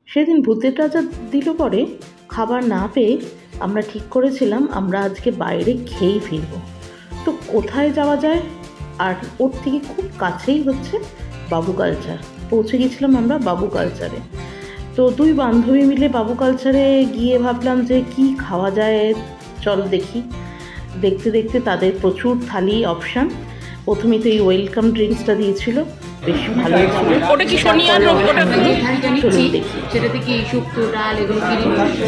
সেদিন ভূতের রাজা দিল পরে খাবার না পেয়ে আমরা ঠিক করেছিলাম আমরা আজকে বাইরে খেয়েই ফিরব। তো কোথায় যাওয়া যায়, আর ওর থেকে খুব কাছেই হচ্ছে বাবু কালচার। পৌঁছে গেছিলাম আমরা বাবু কালচারে। তো দুই বান্ধবী মিলে বাবু কালচারে গিয়ে ভাবলাম যে কি খাওয়া যায়, চল দেখি। দেখতে দেখতে তাদের প্রচুর থালি অপশান। প্রথমেই তো এই ওয়েলকাম ড্রিঙ্কসটা দিয়েছিল, বেশ ভালো ছিল। ওটা কি শনিয়ার ওটা চলুন দেখি। সেটাতে কি শুক্তো ডাল এগুলো কি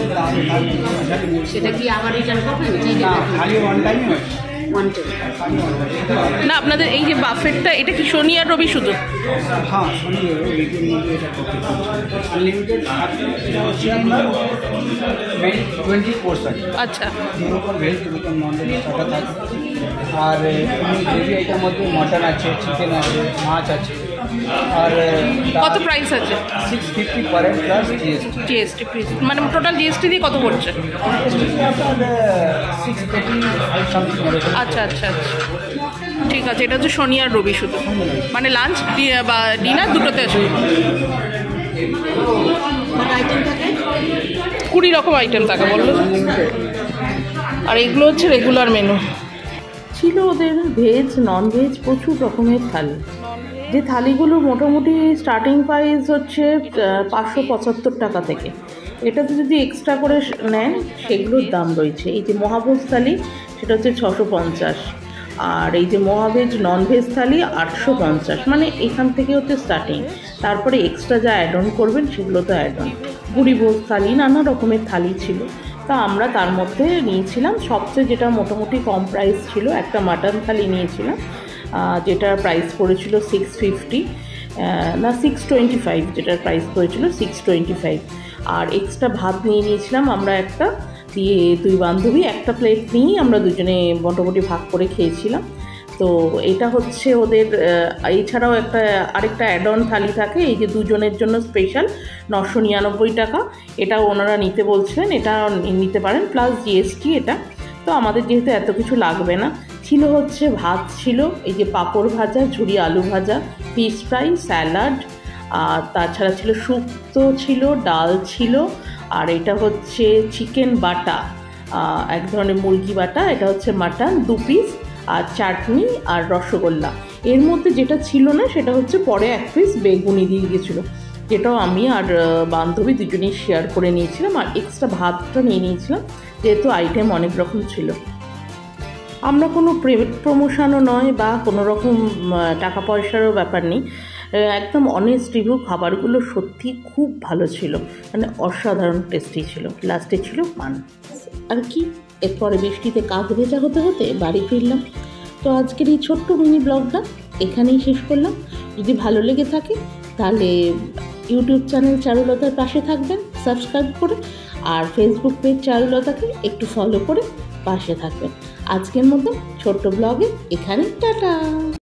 সেটা কি আবার রিটার্ন করবেন? না, আপনাদের এই যে বাফেটটা এটা কি শনি আর রবি শুধু? হ্যাঁ, শনি আর রবির মধ্যে এটা আনলিমিটেড 20 কোর্স আছে। আচ্ছা, দুরকম ভেজ দুরকম নন ভেজ স্টার্টার থাকে। আর গ্রেভি আইটেম মধ্যে মটন আছে, চিকেন আছে, মাছ আছে। আর কত প্রাইস আছে? 650 per head plus GST please, মানে টোটাল জিএসটি দিয়ে কত পড়ছে? 685 সামথিং। আচ্ছা আচ্ছা আচ্ছা, ঠিক আছে। এটা হচ্ছে শনি আর রবি শুধু, মানে লাঞ্চ বা ডিনার দুটোতে আছে। 20 রকম আইটেম থাকে বললো। আর এগুলো হচ্ছে রেগুলার মেনু। ছিল ওদের ভেজ নন ভেজ প্রচুর রকমের থালি। যে থালিগুলো মোটামুটি স্টার্টিং প্রাইস হচ্ছে 575 টাকা থেকে। এটাতে যদি এক্সট্রা করে নেন সেগুলোর দাম রয়েছে। এই যে মহাভোজ থালি সেটা হচ্ছে 650, আর এই যে মহাভেজ নন ভেজ থালি 850। মানে এখান থেকে হচ্ছে স্টার্টিং, তারপরে এক্সট্রা যা অ্যাড অন করবেন সেগুলো তো অ্যাড অন। ভুড়িভোজ থালি, নানা রকমের থালি ছিল। তা আমরা তার মধ্যে নিয়েছিলাম সবচেয়ে যেটা মোটামুটি কম প্রাইস ছিল, একটা মাটন থালি নিয়েছিলাম, যেটার প্রাইস পড়েছিল 650 না 625, যেটার প্রাইস পড়েছিল 625। আর এক্সট্রা ভাত নিয়ে নিয়েছিলাম আমরা একটা, দিয়ে দুই বান্ধবী একটা প্লেট নিয়েই আমরা দুজনে মোটামুটি ভাগ করে খেয়েছিলাম। তো এটা হচ্ছে ওদের। এছাড়াও আরেকটা অ্যাড অন থালি থাকে, এই যে দুজনের জন্য স্পেশাল 999 টাকা। এটা ওনারা নিতে বলছিলেন, এটা নিতে পারেন প্লাস জিএসটি এটা। তো আমাদের যেহেতু এত কিছু লাগবে না, ছিল হচ্ছে ভাত ছিল, এই যে পাঁপড় ভাজা, ঝুরি আলু ভাজা, ফিশ ফ্রাই, স্যালাড, আর তাছাড়া ছিল শুক্তো ছিল, ডাল ছিল, আর এটা হচ্ছে চিকেন বাটা, এক ধরনের মুরগি বাটা, এটা হচ্ছে মাটন 2 পিস, আর চাটনি আর রসগোল্লা। এর মধ্যে যেটা ছিল না সেটা হচ্ছে পরে 1 পিস বেগুনি দিয়ে গেছিলো, যেটাও আমি আর বান্ধবী দুজনেই শেয়ার করে নিয়েছিলাম। আর এক্সট্রা ভাতটা নিয়ে নিয়েছিলাম যেহেতু আইটেম অনেক রকম ছিল। আমরা কোনো প্রাইভেট প্রমোশনও নয় বা কোনো রকম টাকা পয়সারও ব্যাপার নেই, একদম অনেস্ট রিভিউ। খাবারগুলো সত্যি খুব ভালো ছিল, মানে অসাধারণ টেস্টি ছিল। লাস্টে ছিল পান। আর কি, এরপরে বৃষ্টিতে কাক ভেজা হতে হতে বাড়ি ফিরলাম। তো আজকের এই ছোট্ট মিনি ব্লগটা এখানেই শেষ করলাম। যদি ভালো লেগে থাকে তাহলে ইউটিউব চ্যানেল চারুলতার পাশে থাকবেন সাবস্ক্রাইব করে, আর ফেসবুক পেজ চারুলতাকে একটু ফলো করে পাশে থাকবেন। আজকের মতো ছোট্ট ব্লগে এখানে টাটা।